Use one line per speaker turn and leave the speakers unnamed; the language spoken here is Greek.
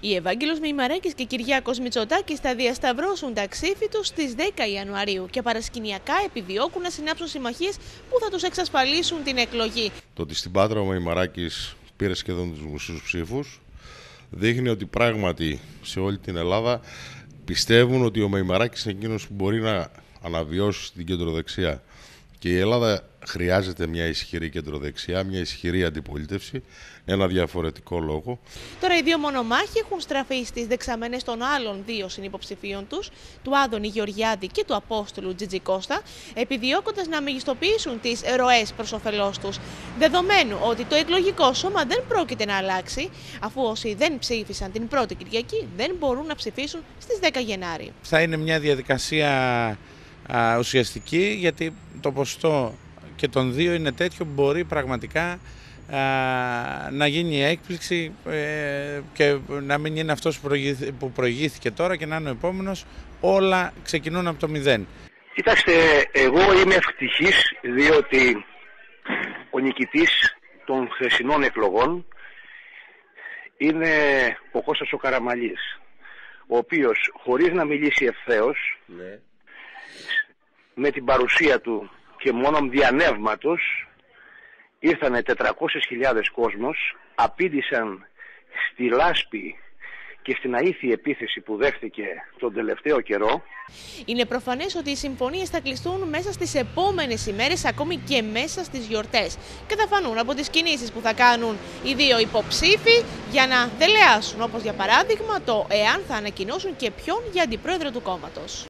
Οι Ευάγγελος Μεϊμαράκης και Κυριάκος Μητσοτάκης θα διασταυρώσουν τα ξύφη τους στις 10 Ιανουαρίου και παρασκηνιακά επιδιώκουν να συνάψουν συμμαχίες που θα τους εξασφαλίσουν την εκλογή.
Το ότι στην Πάτρα ο Μεϊμαράκης πήρε σχεδόν τους μισούς ψήφους δείχνει ότι πράγματι σε όλη την Ελλάδα πιστεύουν ότι ο Μεϊμαράκης είναι εκείνος που μπορεί να αναβιώσει στην κεντροδεξιά. Και η Ελλάδα χρειάζεται μια ισχυρή κεντροδεξιά, μια ισχυρή αντιπολίτευση, ένα διαφορετικό λόγο.
Τώρα οι δύο μονομάχοι έχουν στραφεί στις δεξαμενές των άλλων δύο συνυποψηφίων τους, του Άδωνη Γεωργιάδη και του Απόστολου Τζιτζικώστα, επιδιώκοντας να μεγιστοποιήσουν τις ροές προς όφελός τους. Δεδομένου ότι το εκλογικό σώμα δεν πρόκειται να αλλάξει, αφού όσοι δεν ψήφισαν την πρώτη Κυριακή δεν μπορούν να ψηφίσουν στις 10 Γενάρη.
Θα είναι μια διαδικασία ουσιαστική, γιατί το ποσοστό και των δύο είναι τέτοιο που μπορεί πραγματικά να γίνει η έκπληξη και να μην είναι αυτός που προηγήθηκε τώρα και να είναι ο επόμενος. Όλα ξεκινούν από το μηδέν.
Κοιτάξτε, εγώ είμαι ευτυχής διότι ο νικητής των χθεσινών εκλογών είναι ο Κώστας ο Καραμανλής, ο οποίος χωρίς να μιλήσει ευθέως, με την παρουσία του και μόνο διανεύματος, ήρθανε 400.000 κόσμος, απήντησαν στη λάσπη και στην αήθη επίθεση που δέχτηκε τον τελευταίο καιρό.
Είναι προφανές ότι οι συμφωνίες θα κλειστούν μέσα στις επόμενες ημέρες, ακόμη και μέσα στις γιορτές, και θα φανούν από τις κινήσεις που θα κάνουν οι δύο υποψήφοι για να δελεάσουν, όπως για παράδειγμα το εάν θα ανακοινώσουν και ποιον για αντιπρόεδρο του κόμματος.